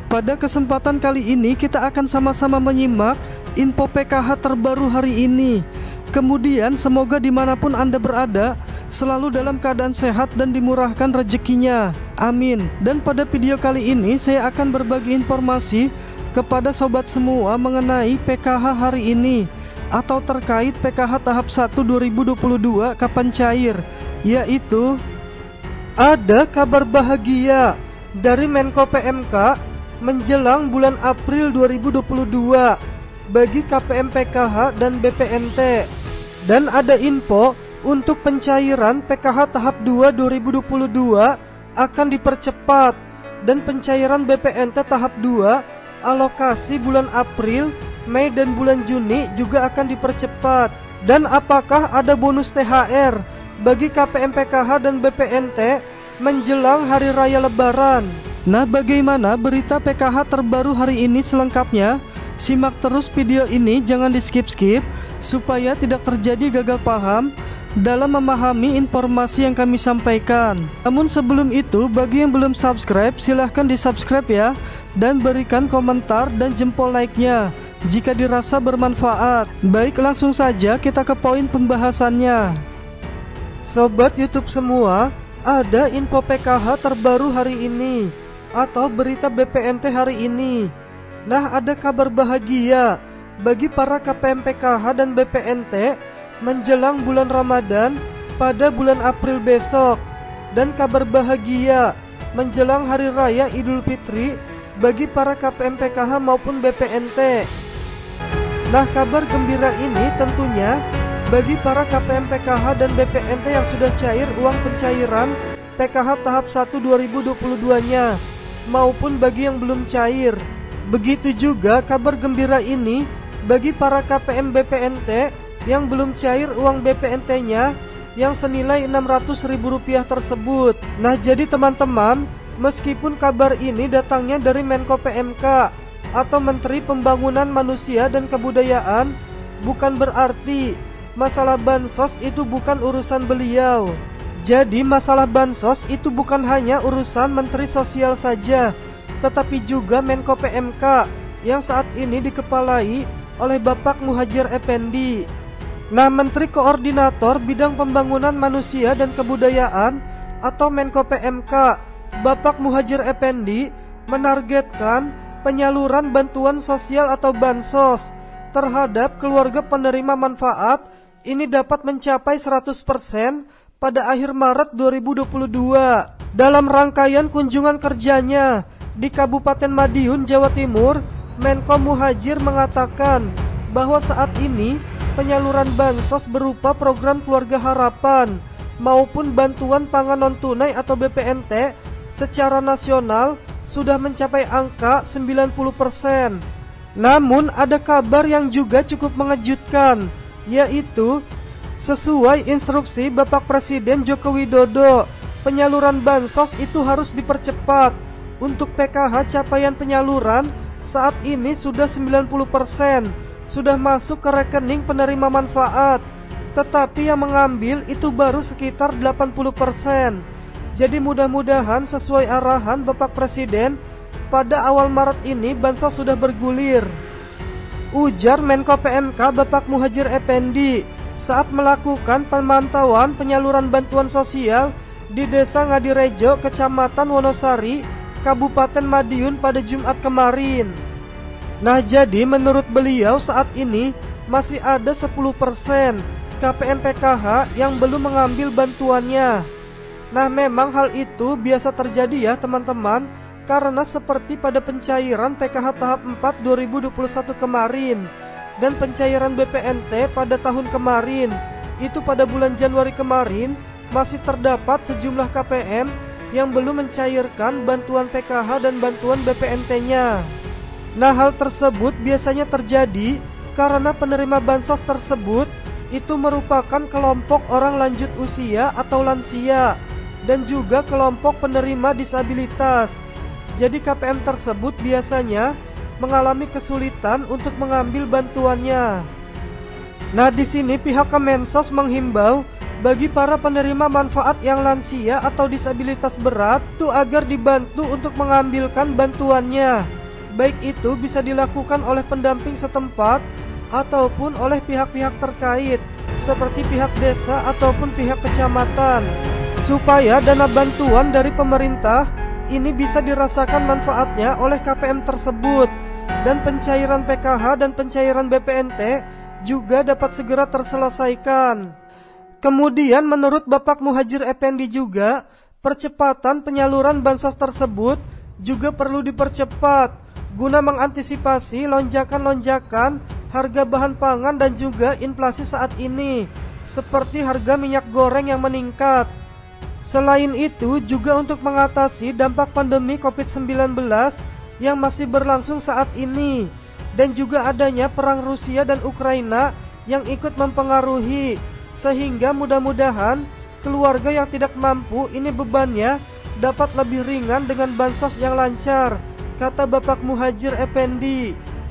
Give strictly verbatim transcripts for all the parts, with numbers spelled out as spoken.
Pada kesempatan kali ini kita akan sama-sama menyimak info P K H terbaru hari ini. Kemudian semoga dimanapun Anda berada selalu dalam keadaan sehat dan dimurahkan rezekinya. Amin. Dan pada video kali ini saya akan berbagi informasi kepada sobat semua mengenai P K H hari ini atau terkait P K H tahap satu dua ribu dua puluh dua kapan cair, yaitu ada kabar bahagia dari Menko P M K menjelang bulan April dua ribu dua puluh dua bagi K P M P K H dan B P N T. Dan ada info untuk pencairan P K H tahap dua dua ribu dua puluh dua akan dipercepat, dan pencairan B P N T tahap dua alokasi bulan April, Mei dan bulan Juni juga akan dipercepat. Dan apakah ada bonus T H R bagi K P M P K H dan B P N T menjelang hari raya Lebaran? Nah, bagaimana berita P K H terbaru hari ini selengkapnya? Simak terus video ini, jangan di skip-skip supaya tidak terjadi gagal paham dalam memahami informasi yang kami sampaikan. Namun sebelum itu, bagi yang belum subscribe silahkan di subscribe ya, dan berikan komentar dan jempol like-nya jika dirasa bermanfaat. Baik, langsung saja kita ke poin pembahasannya. Sobat YouTube semua, ada info P K H terbaru hari ini atau berita B P N T hari ini. Nah, ada kabar bahagia bagi para K P M P K H dan B P N T menjelang bulan Ramadan pada bulan April besok, dan kabar bahagia menjelang hari raya Idul Fitri bagi para K P M P K H maupun B P N T. Nah, kabar gembira ini tentunya bagi para K P M P K H dan B P N T yang sudah cair uang pencairan P K H tahap satu dua ribu dua puluh dua nya, maupun bagi yang belum cair. Begitu juga kabar gembira ini bagi para K P M B P N T yang belum cair uang B P N T-nya yang senilai enam ratus ribu rupiah tersebut. Nah, jadi teman-teman, meskipun kabar ini datangnya dari Menko P M K atau Menteri Pembangunan Manusia dan Kebudayaan, bukan berarti masalah bansos itu bukan urusan beliau. Jadi masalah bansos itu bukan hanya urusan Menteri Sosial saja, tetapi juga Menko P M K yang saat ini dikepalai oleh Bapak Muhadjir Effendi. Nah, Menteri Koordinator Bidang Pembangunan Manusia dan Kebudayaan atau Menko P M K Bapak Muhadjir Effendi menargetkan penyaluran bantuan sosial atau bansos terhadap keluarga penerima manfaat ini dapat mencapai seratus persen pada akhir Maret dua ribu dua puluh dua. Dalam rangkaian kunjungan kerjanya di Kabupaten Madiun, Jawa Timur, Menko Muhadjir mengatakan bahwa saat ini penyaluran bansos berupa program Keluarga Harapan maupun bantuan pangan non-tunai atau B P N T secara nasional sudah mencapai angka sembilan puluh persen. Namun ada kabar yang juga cukup mengejutkan, yaitu sesuai instruksi Bapak Presiden Joko Widodo, penyaluran bansos itu harus dipercepat. Untuk P K H capaian penyaluran saat ini sudah sembilan puluh persen, sudah masuk ke rekening penerima manfaat, tetapi yang mengambil itu baru sekitar delapan puluh persen. Jadi mudah-mudahan sesuai arahan Bapak Presiden, pada awal Maret ini bansos sudah bergulir, ujar Menko P M K Bapak Muhadjir Effendi saat melakukan pemantauan penyaluran bantuan sosial di Desa Ngadirejo, Kecamatan Wonosari, Kabupaten Madiun pada Jumat kemarin. Nah, jadi menurut beliau saat ini masih ada sepuluh persen K P M P K H yang belum mengambil bantuannya. Nah, memang hal itu biasa terjadi ya teman-teman, karena seperti pada pencairan P K H tahap empat dua ribu dua puluh satu kemarin dan pencairan B P N T pada tahun kemarin, itu pada bulan Januari kemarin masih terdapat sejumlah K P M yang belum mencairkan bantuan P K H dan bantuan B P N T-nya. Nah, hal tersebut biasanya terjadi karena penerima bansos tersebut itu merupakan kelompok orang lanjut usia atau lansia dan juga kelompok penerima disabilitas. Jadi K P M tersebut biasanya mengalami kesulitan untuk mengambil bantuannya. Nah, di sini pihak Kemensos menghimbau bagi para penerima manfaat yang lansia atau disabilitas berat itu agar dibantu untuk mengambilkan bantuannya. baik itu bisa dilakukan oleh pendamping setempat ataupun oleh pihak-pihak terkait seperti pihak desa ataupun pihak kecamatan, supaya dana bantuan dari pemerintah ini bisa dirasakan manfaatnya oleh K P M tersebut, dan pencairan P K H dan pencairan B P N T juga dapat segera terselesaikan. Kemudian menurut Bapak Muhadjir Effendi juga, percepatan penyaluran bansos tersebut juga perlu dipercepat guna mengantisipasi lonjakan-lonjakan harga bahan pangan dan juga inflasi saat ini, seperti harga minyak goreng yang meningkat. Selain itu juga untuk mengatasi dampak pandemi covid sembilan belas yang masih berlangsung saat ini, dan juga adanya perang Rusia dan Ukraina yang ikut mempengaruhi, sehingga mudah-mudahan keluarga yang tidak mampu ini bebannya dapat lebih ringan dengan bansos yang lancar, kata Bapak Muhadjir Effendi.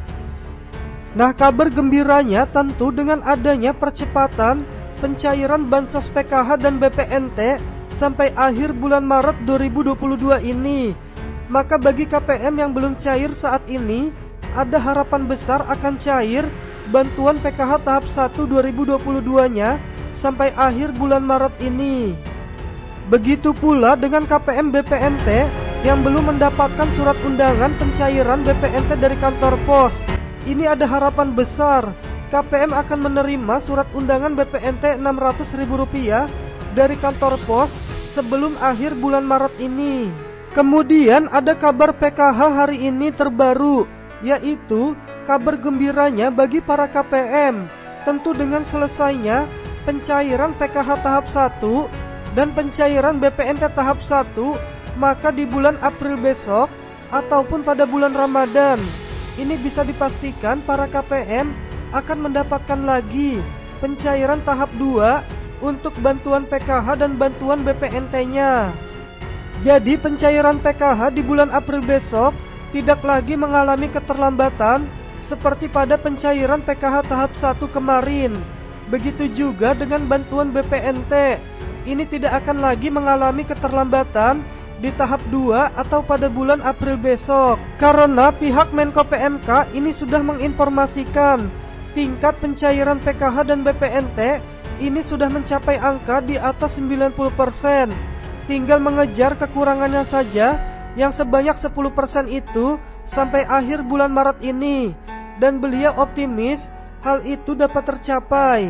Nah, kabar gembiranya tentu dengan adanya percepatan pencairan bansos P K H dan B P N T sampai akhir bulan Maret dua ribu dua puluh dua ini, maka bagi K P M yang belum cair saat ini, ada harapan besar akan cair bantuan P K H tahap satu dua ribu dua puluh dua-nya sampai akhir bulan Maret ini. Begitu pula dengan K P M B P N T yang belum mendapatkan surat undangan pencairan B P N T dari kantor pos. Ini ada harapan besar K P M akan menerima surat undangan B P N T enam ratus ribu rupiah dari kantor pos sebelum akhir bulan Maret ini. Kemudian ada kabar P K H hari ini terbaru, yaitu kabar gembiranya bagi para K P M. Tentu dengan selesainya pencairan P K H tahap satu dan pencairan B P N T tahap satu, maka di bulan April besok ataupun pada bulan Ramadan ini bisa dipastikan para K P M akan mendapatkan lagi pencairan tahap dua untuk bantuan P K H dan bantuan B P N T-nya. Jadi pencairan P K H di bulan April besok tidak lagi mengalami keterlambatan seperti pada pencairan P K H tahap satu kemarin. Begitu juga dengan bantuan B P N T, ini tidak akan lagi mengalami keterlambatan di tahap dua atau pada bulan April besok, karena pihak Menko P M K ini sudah menginformasikan tingkat pencairan P K H dan B P N T ini sudah mencapai angka di atas sembilan puluh persen. Tinggal mengejar kekurangannya saja yang sebanyak sepuluh persen itu sampai akhir bulan Maret ini, dan beliau optimis hal itu dapat tercapai.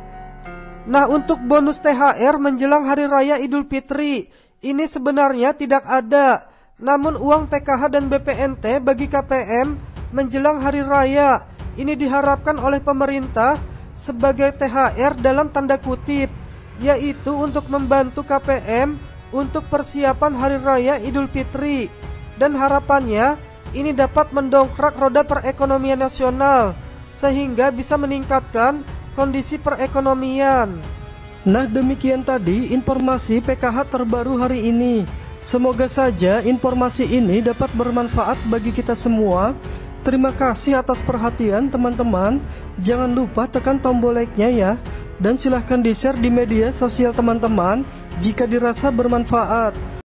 Nah, untuk bonus T H R menjelang Hari Raya Idul Fitri ini sebenarnya tidak ada, namun uang P K H dan B P N T bagi K P M menjelang Hari Raya ini diharapkan oleh pemerintah sebagai T H R dalam tanda kutip, yaitu untuk membantu K P M untuk persiapan Hari Raya Idul Fitri, dan harapannya ini dapat mendongkrak roda perekonomian nasional sehingga bisa meningkatkan kondisi perekonomian. Nah, demikian tadi informasi P K H terbaru hari ini. Semoga saja informasi ini dapat bermanfaat bagi kita semua. Terima kasih atas perhatian teman-teman. Jangan lupa tekan tombol like-nya ya, dan silahkan di-share di media sosial teman-teman jika dirasa bermanfaat.